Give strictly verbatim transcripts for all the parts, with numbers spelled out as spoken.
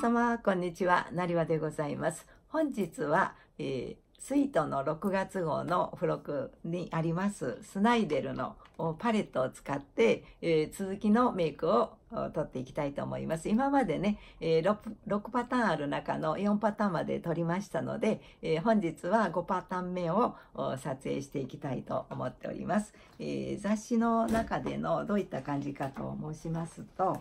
様、こんにちは。なりわでございます。本日は、えー、スイートのろくがつ号の付録にありますスナイデルのパレットを使って、えー、続きのメイクを撮っていきたいと思います。今までね、えー、6, ろくパターンある中のよんパターンまで撮りましたので、えー、本日はごパターン目を撮影していきたいと思っております。えー、雑誌の中でのどういった感じかと申しますと、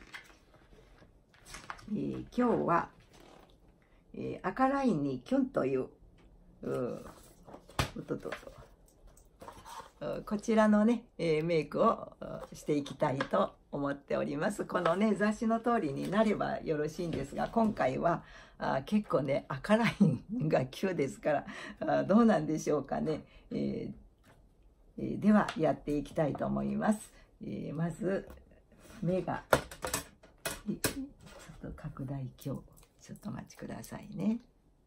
えー、今日は、えー、赤ラインにキュンという、ううとととこちらのね、えー、メイクをしていきたいと思っております。このね、雑誌の通りになればよろしいんですが、今回はあ結構ね、赤ラインがきゅうですから、あどうなんでしょうかね。えーえー、では、やっていきたいと思います。えー、まず、目が、ちょっと拡大鏡、ちょっとお待ちくださいね。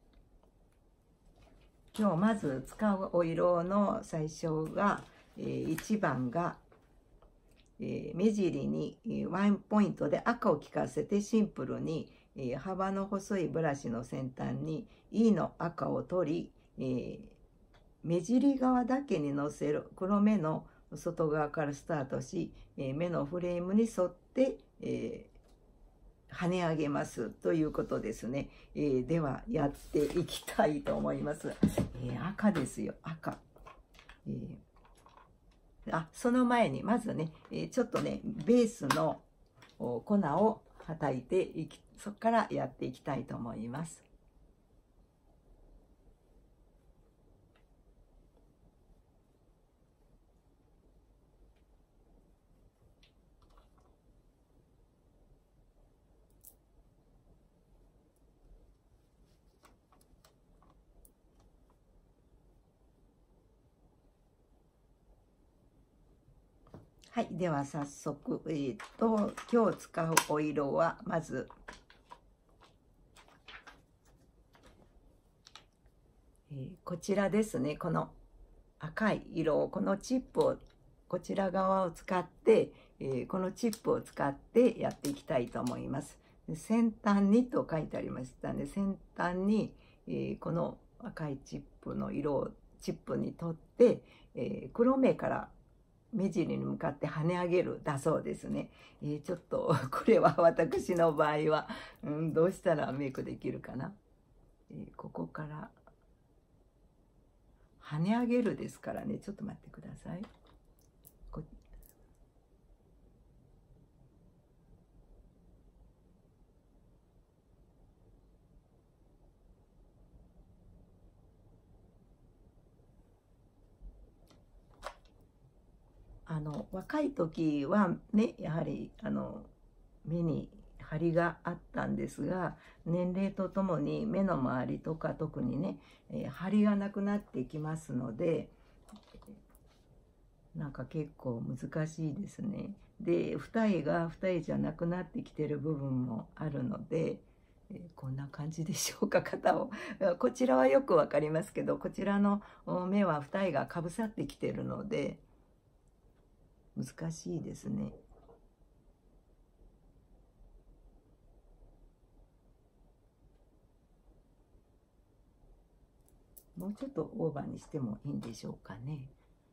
今日まず使うお色の最初が、えー、いちばんが、えー、目尻にワンポイントで赤を効かせてシンプルに、えー、幅の細いブラシの先端に E の赤を取り、えー、目尻側だけにのせる黒目の外側からスタートし、えー、目のフレームに沿って、えー跳ね上げますということですね。えー、ではやっていきたいと思います。えー、赤ですよ、赤。えー、あ、その前にまずね、えー、ちょっとね、ベースの粉をはたいていき、そこからやっていきたいと思います。はい、では早速、えー、と今日使うお色はまず、えー、こちらですね。この赤い色を、このチップをこちら側を使って、えー、このチップを使ってやっていきたいと思います。先端にと書いてありましたね。先端に、えー、この赤いチップの色をチップに取って、えー、黒目から目尻に向かって跳ね上げるだそうですね。えー、ちょっとこれは私の場合は、うん、どうしたらメイクできるかな。えー、ここから跳ね上げるですからね。ちょっと待ってください。こあの若い時はね、やはりあの目に張りがあったんですが、年齢とともに目の周りとか特にね、えー、張りがなくなってきますので、なんか結構難しいですね。で、二重が二重じゃなくなってきてる部分もあるので、えー、こんな感じでしょうか。肩をこちらはよくわかりますけど、こちらの目は二重がかぶさってきてるので難しいですね。もうちょっとオーバーにしてもいいんでしょうかね。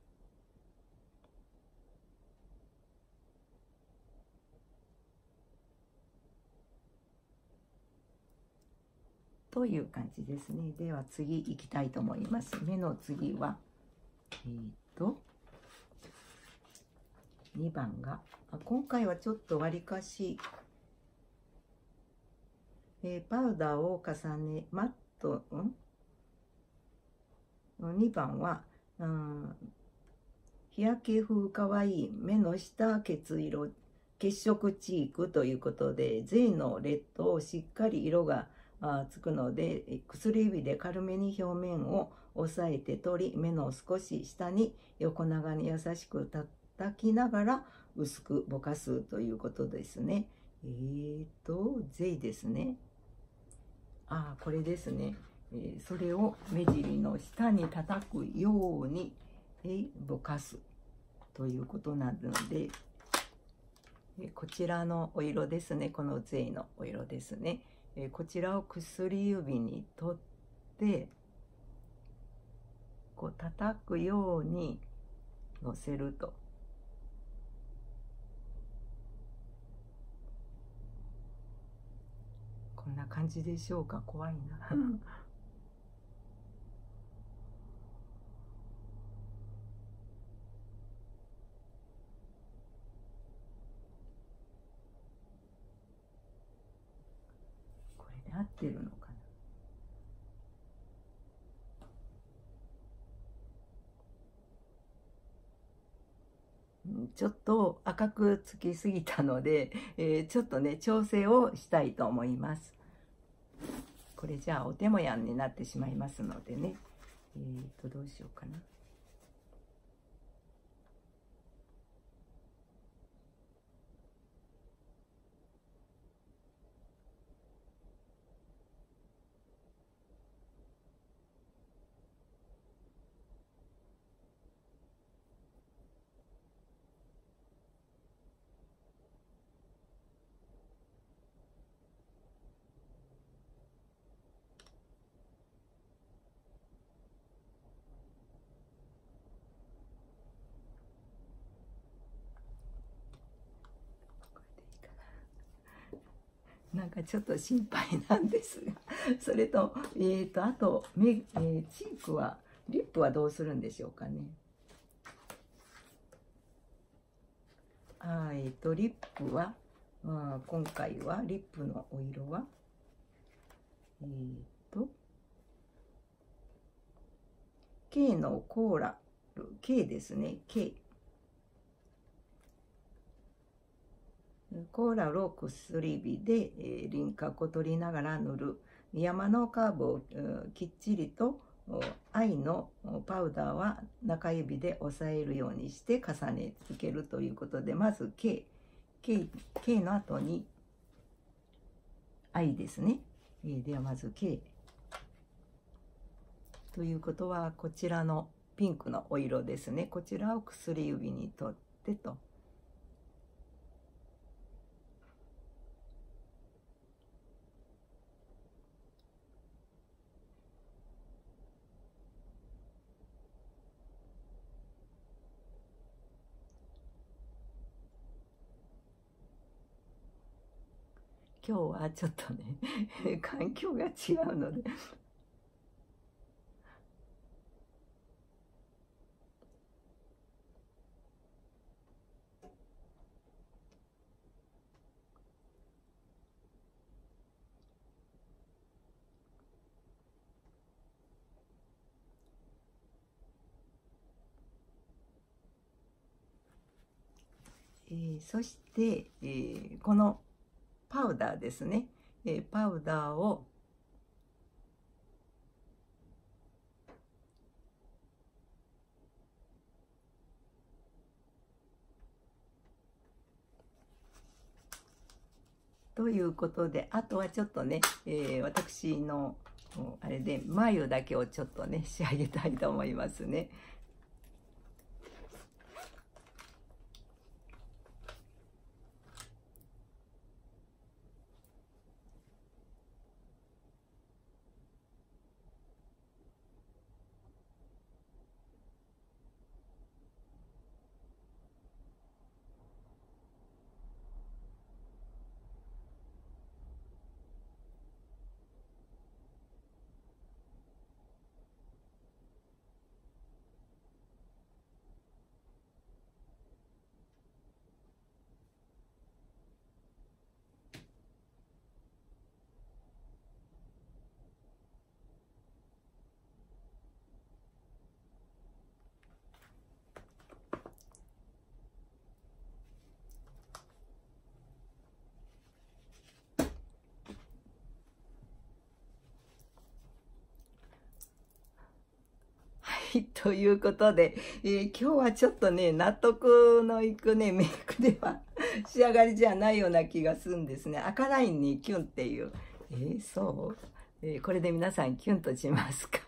という感じですね。では次行きたいと思います。目の次は、えー、っと、にばんが、今回はちょっとわりかし、えー、パウダーを重ね、マット、んにばんは、うん、日焼け風かわいい目の下血色血色チークということで、全のレッドをしっかり色がつくので、薬指で軽めに表面を押さえて取り、目の少し下に横長に優しく叩きながら薄くぼかすということですね。えーとゼイですね。ああ、これですね。えー、それを目尻の下に叩くように、えー、ぼかすということなので、えー、こちらのお色ですね。このゼイのお色ですね。 えーこちらを薬指に取ってこう叩くようにのせると。こんな感じでしょうか。怖いな。これで合ってるのかな。ちょっと赤くつきすぎたので、えーちょっとね調整をしたいと思います。これじゃあお手もやんになってしまいますのでね、えーとどうしようかな。なんかちょっと心配なんですが、それと、えーと、あと、目、えーチークは、リップはどうするんでしょうかね。あー、えーと、リップは、あー今回は、リップのお色は、えーと、K のコーラル、K ですね、K。コーラルを薬指で、えー輪郭を取りながら塗る。山のカーブを、えーきっちりと藍のパウダーは中指で押さえるようにして重ねつけるということで、まず K、K、K の後に藍ですね。えーではまず K。ということはこちらのピンクのお色ですね。こちらを薬指に取ってと。今日はちょっとね環境が違うのでえーそして、えーこのパウダーですね、えーパウダーをということで、あとはちょっとね、えー私のあれで眉だけをちょっとね仕上げたいと思いますね。はい、ということで、えー今日はちょっとね、納得のいくね、メイクでは仕上がりじゃないような気がするんですね。赤ラインにキュンっていう。えーそう、えーこれで皆さんキュンとしますか？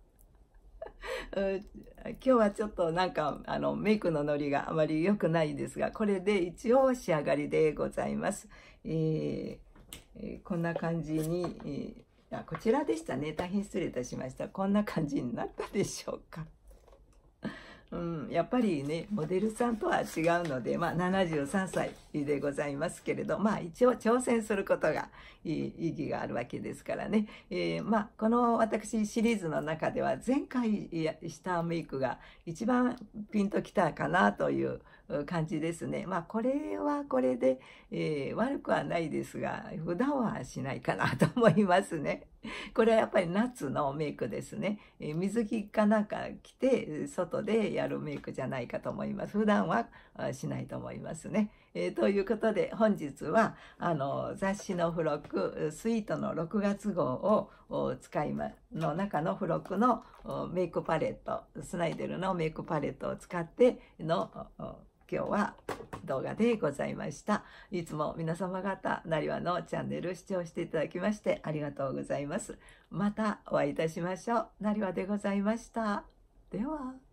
うん今日はちょっとなんかあのメイクのノリがあまり良くないですが、これで一応仕上がりでございます。えーえーこんな感じに、えーあ、こちらでしたね。大変失礼いたしました。こんな感じになったでしょうか。うん、やっぱりね、モデルさんとは違うので、まあ、ななじゅうさんさいでございますけれど、まあ、一応挑戦することがいい意義があるわけですからね。えーまあ、この私シリーズの中では、前回したメイクが一番ピンときたかなという感じですね。まあ、これはこれで、えー悪くはないですが、普段はしないかなと思いますね。これはやっぱり夏のメイクですね。えー水着かなんか着て外でやるメイクじゃないかと思います。普段はあしないと思いますね。えーということで本日はあの雑誌の付録スイートのろくがつ号をお使いまの中の付録のおメイクパレット、スナイデルのメイクパレットを使ってのおお今日は動画でございました。いつも皆様方、なにわのチャンネル視聴していただきましてありがとうございます。またお会いいたしましょう。なにわでございました。では。